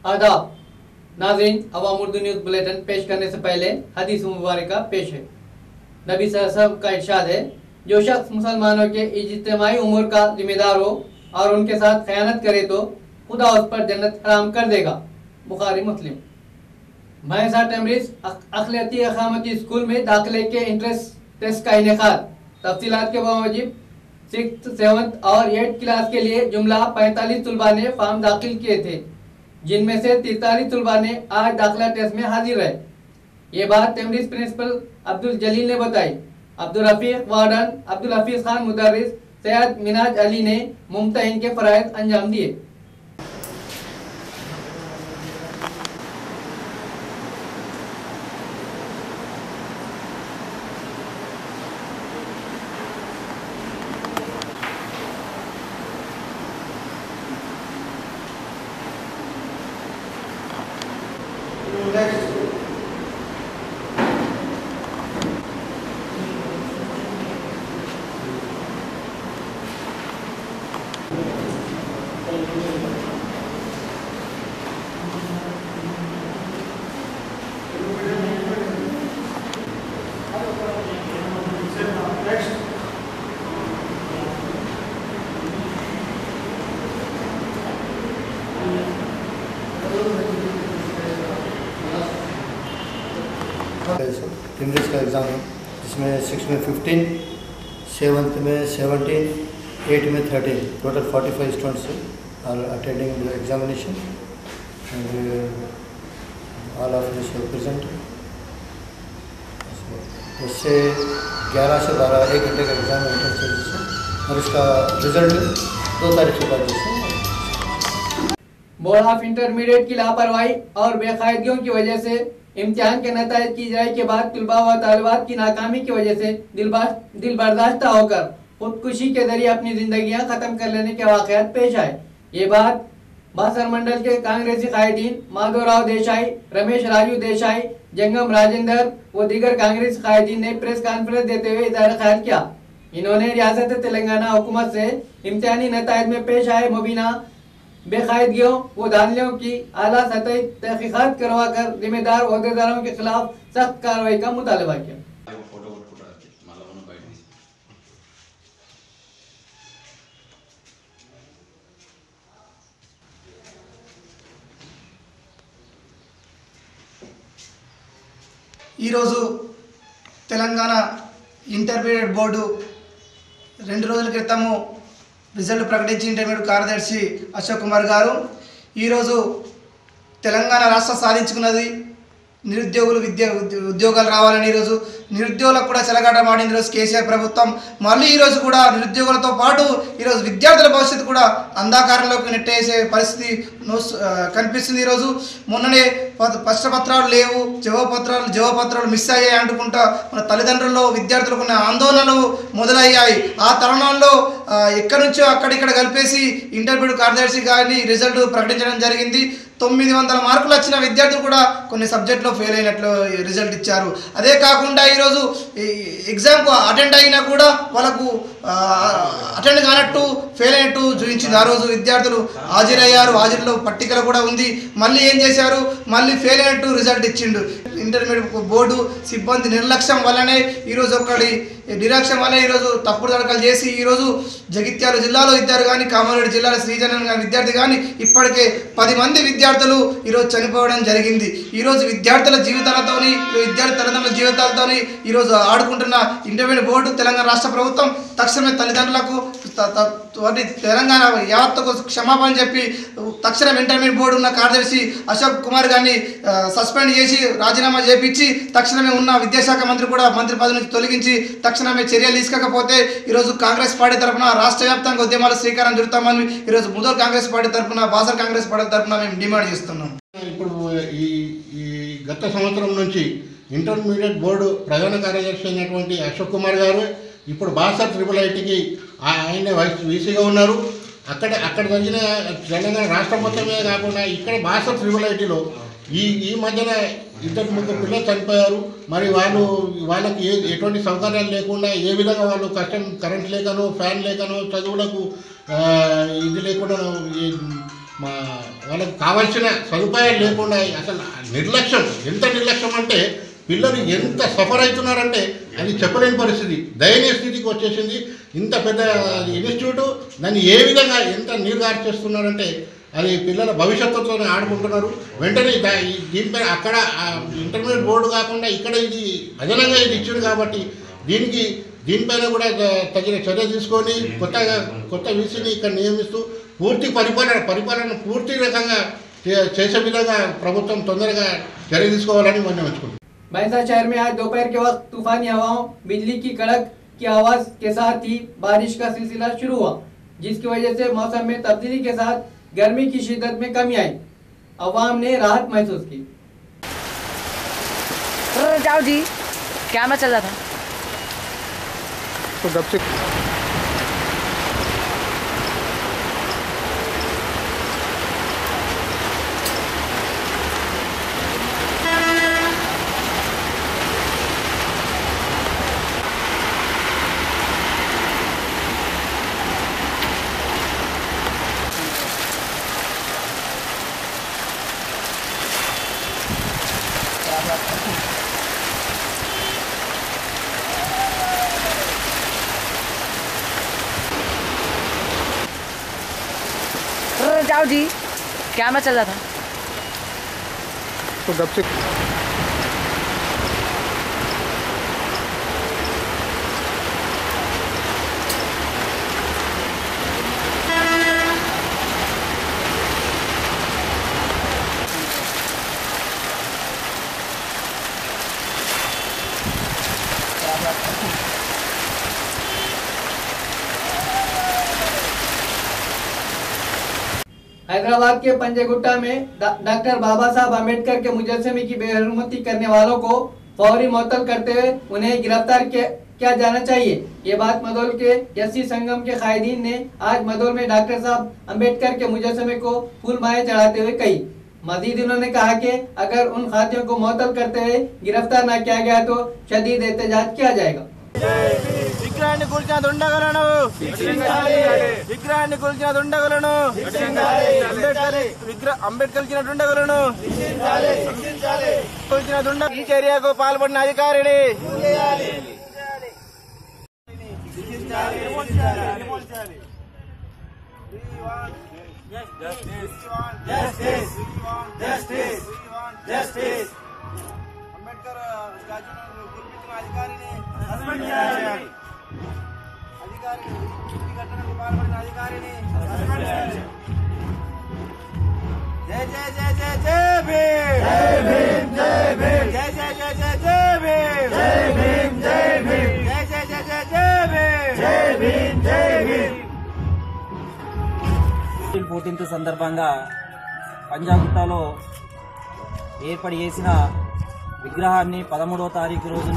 आदाब नाज़रीन, अवाम Urdu news bulletin पेश करने से पहले हदीस मुबारक पेश है। नबी सल्लल्लाहु का इरशाद है, जो शख्स मुसलमानों के इज्तिमाई उमूर का जिम्मेदार हो और उनके साथ खयानत करे तो खुदा उस पर जन्नत हराम कर देगा। बुखारी मुस्लिम। भैंसा टेमरिस अखिलती अखामती स्कूल में दाखिले के इंट्रेंस टेस्ट का इनेकाद। तफसीलात के बावजूद 6th, 7th और 8th क्लास के लिए जुमला 45 तलबा ने फॉर्म दाखिल किए थे, जिनमें से 43 तलबा ने आज दाखिला टेस्ट में हाजिर रहे। ये बात टेमरिस प्रिंसिपल अब्दुल जलील ने बताई। अब्दुल रफीक वार्डन, अब्दुल हफीज खान मुदर्रिस, सैयद मिनाज अली ने मुमतहिन के फराइज अंजाम दिए। टेमरिस का एग्ज़ाम है, जिसमें 6 में 15, 7th में 17, 8 में 13, total 45 students are attending the examination and all of this are present. इससे 11 से 12 1 घंटे का एग्ज़ाम है और इसका रिजल्ट 2 तारीख के बाद बोर्ड ऑफ इंटरमीडिएट की लापरवाही और बेकायदगियों की वजह से इम्तिहान के नताइज की इजराई के बाद तलबा व तालिबात की नाकामी की वजह से दिल बर्दाश्त होकर खुदकुशी के जरिए अपनी जिंदगियां खत्म कर लेने के वाकयात पेश आए। ये बात बासर मंडल के कांग्रेसी कायदीन माधवराव देसाई, रमेश राजू देसाई, जंगम राजेंद्र व दीगर कांग्रेसी कायदीन ने प्रेस कॉन्फ्रेंस देते हुए इज़हार ख्याल किया। इन्होंने रियासत तेलंगाना हुकूमत से इम्तिहानी नताइज में पेश आए मुबीना बेकायदगियों व धांधलियों की आला सतही तहकीकात करवा कर जिम्मेदार ओहदेदारों के खिलाफ सख्त कार्रवाई का मुतालबा किया। తెలంగాణ ఇంటర్మీడియట్ బోర్డు 2 రోజుల క్రితము రిజల్ట్ ప్రకటించి ఇంటర్మీడియట్ కార్యదర్శి అశోక్ కుమార్ గారు ఈరోజు తెలంగాణ రాష్ట్రం సాధించుకున్నది నిరుద్యోగులు ఉద్యోగాలు రావాలని ఈరోజు నిరుద్యోగులకు కూడా చెలగాటమాడింది ఈరోజు కేసీఆర్ ప్రభుత్వం। మళ్ళీ ఈరోజు కూడా నిరుద్యోగులతో పాటు ఈరోజు విద్యార్థుల భవిష్యత్తు కూడా అంధకారంలోకి నెట్టేసే పరిస్థితి కనిపిస్తుంది। ఈరోజు మొన్ననే ప్రశ్నపత్రాలు లేవు, జవాబపత్రాలు మిస్ అయ్యాయి అంటుకుంటా మన తల్లిదండ్రుల్లో విద్యార్థులకు ఉన్న ఆందోళనలు మొదలయ్యాయి। ఆ తరుణంలో ఎక్కడి నుంచో అక్కడిక్కడ కలిపేసి ఇంటర్మీడియట్ కార్యదర్శి గారిని రిజల్ట్ ప్రకటించడం జరిగింది। 900 మార్కులు వచ్చిన విద్యార్థులు కూడా కొన్ని సబ్జెక్టులో ఫెయిల్ అయినట్లు రిజల్ట్ ఇచ్చారు। అదే కాకుండా ఈరోజు ఎగ్జామ్కు అటెండ్ అయినా కూడా వాళ్ళకు అటెండ్ కానట్టు ఫెయిల్ అయినట్టు చూపించింది। ఆ రోజు విద్యార్థులు హాజరయ్యారు, హాజరులో పట్టికలు కూడా ఉంది। మళ్ళీ ఏం చేశారు, మళ్ళీ ఫెయిల్ అయినట్టు రిజల్ట్ ఇచ్చిండు। ఇంటర్మీడియట్ బోర్డు సిబ్బంది నిర్లక్ష్యం వల్లనే ఈరోజు నిర్లక్ష్యం వల్ల ఈరోజు తప్పుడు తడకలు చేసి ఈరోజు జగిత్యాల జిల్లాలో ఇద్దరు కానీ, కామారెడ్డి జిల్లాలో శ్రీజనన్ విద్యార్థి కానీ ఇప్పటికే 10 మంది విద్యార్థులు ఈరోజు చనిపోవడం జరిగింది। ఈరోజు విద్యార్థుల జీవితాలతోని, విద్యార్థి తల్లిదండ్రుల జీవితాలతోని ఈరోజు ఆడుకుంటున్న ఇంటర్మీడియట్ బోర్డు తెలంగాణ రాష్ట్ర ప్రభుత్వం తక్షణమే తల్లిదండ్రులకు తెలంగాణ యావత్తుకు క్షమాపణ చెప్పి తక్షణం ఇంటర్మీడియట్ బోర్డు ఉన్న కార్యదర్శి అశోక్ కుమార్ గారిని సస్పెండ్ చేసి రాజీనామా చేపించి తక్షణమే ఉన్న విద్యాశాఖ మంత్రి కూడా మంత్రి పదవి నుంచి తొలగించి తక్షణమే చర్యలు తీసుకోకపోతే ఈరోజు కాంగ్రెస్ పార్టీ తరఫున రాష్ట్ర వ్యాప్తంగా ఉద్యమాలు శ్రీకారం చుడతామని ఈరోజు ముదల్ కాంగ్రెస్ పార్టీ తరఫున, బాసర్ కాంగ్రెస్ పార్టీ తరఫున మేము డిమాండ్ చేస్తున్నాం। ఇప్పుడు ఈ గత సంవత్సరం నుంచి ఇంటర్మీడియట్ బోర్డు ప్రధాన కార్యదర్శి అయినటువంటి అశోక్ కుమార్ గారు ఇప్పుడు బాసర్ IIITకి ఆయన వీసీగా ఉన్నారు। అక్కడ జరిగిన తెలంగాణ రాష్ట్రం మొత్తమే కాకుండా ఇక్కడ బాసర్ IIITలో ఈ మధ్యన 2-3 పిల్లలు చనిపోయారు। మరి వాళ్ళకి ఎటువంటి సౌకర్యాలు లేకుండా ఏ విధంగా వాళ్ళు కరెంట్ లేకనో, ఫ్యాన్ లేకనో, చదువులకు ఇది లేకుండా వాళ్ళకి కావాల్సిన సదుపాయాలు లేకుండా అసలు నిర్లక్ష్యం, ఎంత నిర్లక్ష్యం అంటే పిల్లలు ఎంత సఫర్ అవుతున్నారంటే అది చెప్పలేని పరిస్థితి, దయనీయ స్థితికి వచ్చేసింది. ఇంత పెద్ద ఇన్స్టిట్యూటు దాన్ని ఏ విధంగా ఎంత నీరుగారి చేస్తున్నారంటే అది పిల్లల భవిష్యత్తుతో ఆడుకుంటున్నారు. వెంటనే దీనిపైన అక్కడ ఇంటర్మీడియట్ బోర్డు కాకుండా ఇక్కడ ఇది అదనంగా ఇది ఇచ్చారు కాబట్టి దీనిపైన కూడా తగిన చర్య తీసుకొని కొత్త వీసీని ఇక్కడ నియమిస్తూ పూర్తి పరిపాలన పూర్తి రకంగా చేసే విధంగా ప్రభుత్వం తొందరగా చర్య తీసుకోవాలని మనం వచ్చుకుంటాం. भैंसा शहर में आज दोपहर के वक्त तूफानी हवाओं, बिजली की कड़क की आवाज के साथ ही बारिश का सिलसिला शुरू हुआ, जिसकी वजह से मौसम में तब्दीली के साथ गर्मी की शिद्दत में कमी आई। अवाम ने राहत महसूस की। जाओ जी, कैमरा चल रहा था तो जब से जाओ जी, कैमरा चल रहा था तो जब से हैदराबाद के पंजगुट्टा में डॉक्टर बाबा साहब अम्बेडकर के मुजस्समे की बेहरमती करने वालों को फौरी मुअत्तल करते हुए उन्हें गिरफ्तार किया जाना चाहिए। ये बात मदोल के एससी संगम के कायदीन ने आज मदोल में डॉक्टर साहब अम्बेडकर के मुजस्समे को फूल माले चढ़ाते हुए कही। मजीद उन्होंने कहा कि अगर उन खातियों को मुअत्तल करते हुए गिरफ्तार न किया गया तो शदीद एहतजाज किया जाएगा। విగ్రహాన్ని కూల్చిన దుండగులను విగ్రహాన్ని కూల్చిన దుండగులను అంబేద్కర్ ఇచ్చిన దుండగులను కూల్చిన దుండ ఈ చర్యకు పాల్పడిన అధికారిని అంబేద్కర్ స్టాచ్యూను గుర్తించిన అధికారిని సస్పెండ్ చేయాలి. అధికారిని ఈ ఘటనకు పాల్పడిన అధికారిని సస్పెండ్ చేయాలి. జై జై జై జై జై భీమ్, జై భీమ్ జై భీమ్, జై జై జై జై జై భీమ్, జై భీమ్ జై భీమ్, జై జై జై జై జై భీమ్, జై భీమ్ జై భీమ్. 14th సందర్భంగా పంజాగుట్టలో ఏర్పాటు చేసిన విగ్రహాన్ని 13వ తారీఖు రోజున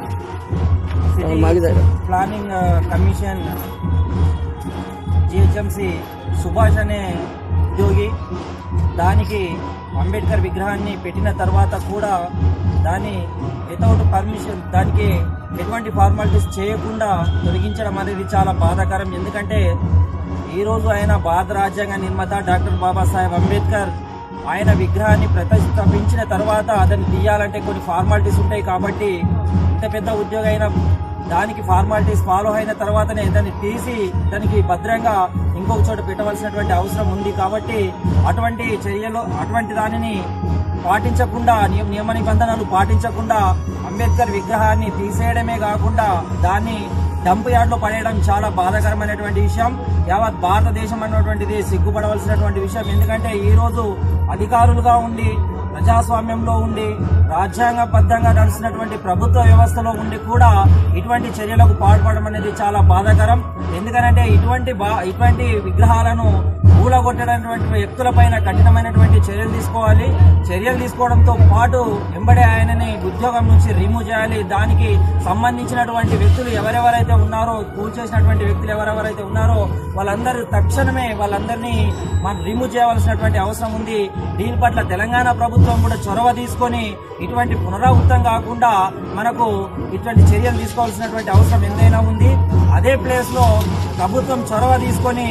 city planning commission GHMC Subhash అనే ఉద్యోగి దానికి అంబేద్కర్ విగ్రహాన్ని పెట్టిన తర్వాత కూడా దాన్ని వితౌట్ పర్మిషన్ దానికి ఎటువంటి ఫార్మాలిటీస్ చేయకుండా తొలగించడం అనేది చాలా బాధాకరం. ఎందుకంటే ఈరోజు ఆయన భారత రాజ్యాంగ నిర్మాత డాక్టర్ బాబాసాహెబ్ అంబేద్కర్ ఆయన విగ్రహాన్ని ప్రతిష్ఠాపించిన తర్వాత దాన్ని తీయాలంటే కొన్ని ఫార్మాలిటీస్ ఉంటాయి. కాబట్టి ఇంత పెద్ద ఉద్యోగం అయినా దానికి ఫార్మాలిటీస్ ఫాలో అయిన తర్వాతనే దాన్ని తీసి దానికి భద్రంగా ఇంకొక చోట పెట్టవలసినటువంటి అవసరం ఉంది. కాబట్టి అటువంటి చర్యలు అటువంటి దానిని పాటించకుండా నియమ నిబంధనలు పాటించకుండా అంబేద్కర్ విగ్రహాన్ని తీసేయడమే కాకుండా దాన్ని డంప్ యార్డ్ లో పడేయడం చాలా బాధాకరమైనటువంటి విషయం. యావత్ భారతదేశం అన్నటువంటిది సిగ్గుపడవలసినటువంటి విషయం. ఎందుకంటే ఈ రోజు అధికారులుగా ఉండి ప్రజాస్వామ్యంలో ఉండి రాజ్యాంగబద్ధంగా నడిచినటువంటి ప్రభుత్వ వ్యవస్థలో ఉండి కూడా ఇటువంటి చర్యలకు పాల్పడడం అనేది చాలా బాధాకరం. ఎందుకంటే ఇటువంటి విగ్రహాలను కూలగొట్టడానికి వ్యక్తులపైన కఠినమైనటువంటి చర్యలు తీసుకోవాలి. చర్యలు తీసుకోవడంతో పాటు వెంబడే ఆయనని ఉద్యోగం నుంచి రిమూవ్ చేయాలి. దానికి సంబంధించినటువంటి వ్యక్తులు ఎవరెవరైతే ఉన్నారో కూల్చేసినటువంటి వ్యక్తులు ఎవరెవరైతే ఉన్నారో వాళ్ళందరినీ మనం రిమూవ్ చేయవలసినటువంటి అవసరం ఉంది. దీని పట్ల తెలంగాణ ప్రభుత్వం కూడా చొరవ తీసుకొని ఇటువంటి పునరావృతం కాకుండా మనకు ఇటువంటి చర్యలు తీసుకోవాల్సినటువంటి అవసరం ఎంతైనా ఉంది. అదే ప్లేస్ లో ప్రభుత్వం చొరవ తీసుకొని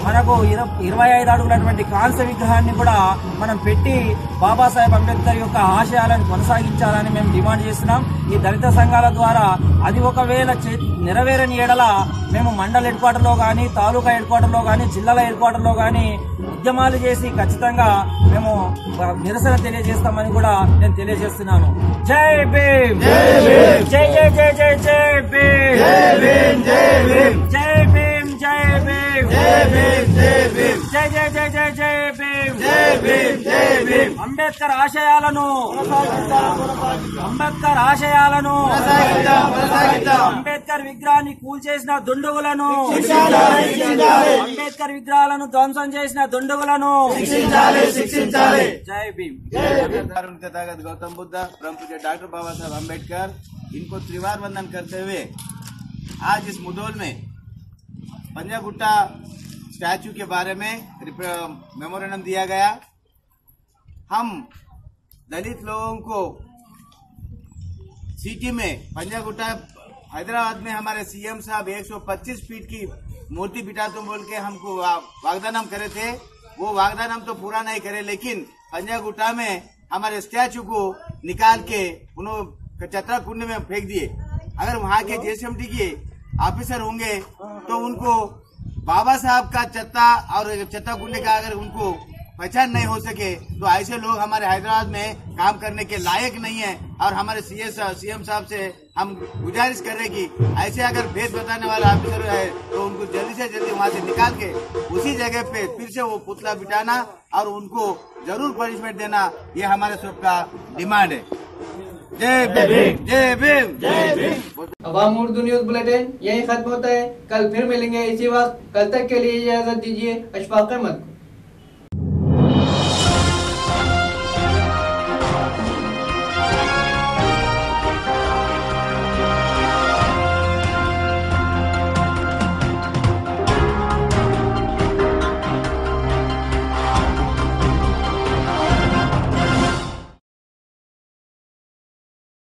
మనకు 25 అడుగులటువంటి కాంస్య విగ్రహాన్ని కూడా మనం పెట్టి బాబాసాహెబ్ అంబేద్కర్ యొక్క ఆశయాలను కొనసాగించాలని మేము డిమాండ్ చేస్తున్నాం. ఈ దళిత సంఘాల ద్వారా అది ఒకవేళ నెరవేరని ఎడల మేము మండల హెడ్ క్వార్టర్లో కానీ, తాలూకా హెడ్ క్వార్టర్లో కానీ, జిల్లాల హెడ్ క్వార్టర్లో కానీ ఉద్యమాలు చేసి ఖచ్చితంగా మేము నిరసన తెలియజేస్తామని కూడా నేను తెలియజేస్తున్నాను. జై భీమ్, జై జై జై జై జై భీమ్, జై భీమ్, జై భీమ్, జై జై జై జై జై భీమ్, అంబేద్కర్ ఆశయాలను అంబేద్కర్ విగ్రహాన్ని కూల్చేసిన దుండగులను, అంబేద్కర్ విగ్రహాలను ధ్వంసం చేసిన దుండగులను जय भीम। उनके तहत गौतम बुद्ध, परम पूज्य डॉक्टर बाबा साहब अम्बेडकर, इनको त्रिवार वंदन करते हुए आज इस मुधोल में पंजागुट्टा स्टैचू के बारे में मेमोरेंडम दिया गया। हम दलित लोगों को सिटी में पंजागुट्टा हैदराबाद में हमारे सीएम साहब 125 फीट की मूर्ति बिठा तुम बोल के हमको वागदान हम करे थे। वो वागदान हम तो पूरा नहीं करे, लेकिन पंजागुट्टा में हमारे स्टैचू को निकाल के उन्होंने चतरा कुंड में फेंक दिए। अगर वहाँ के जेएसएमटी के ऑफिसर होंगे तो उनको बाबा साहब का चत्ता और चत्ता कुंड का अगर उनको पहचान नहीं हो सके तो ऐसे लोग हमारे हैदराबाद में काम करने के लायक नहीं है। और हमारे सीएम साहब से हम गुजारिश कर रहे कि ऐसे अगर भेद बताने वाला ऑफिसर है तो उनको जल्दी से जल्दी वहाँ से निकाल के उसी जगह पे फिर से वो पुतला बिठाना और उनको जरूर पनिशमेंट देना, ये हमारे सबका डिमांड है। जय भीम, जय भीम, जय भीम। अवाम उर्दू न्यूज बुलेटिन यही खत्म होता है। कल फिर मिलेंगे इसी वक्त। कल तक के लिए इजाजत दीजिए। अशफाक अहमद।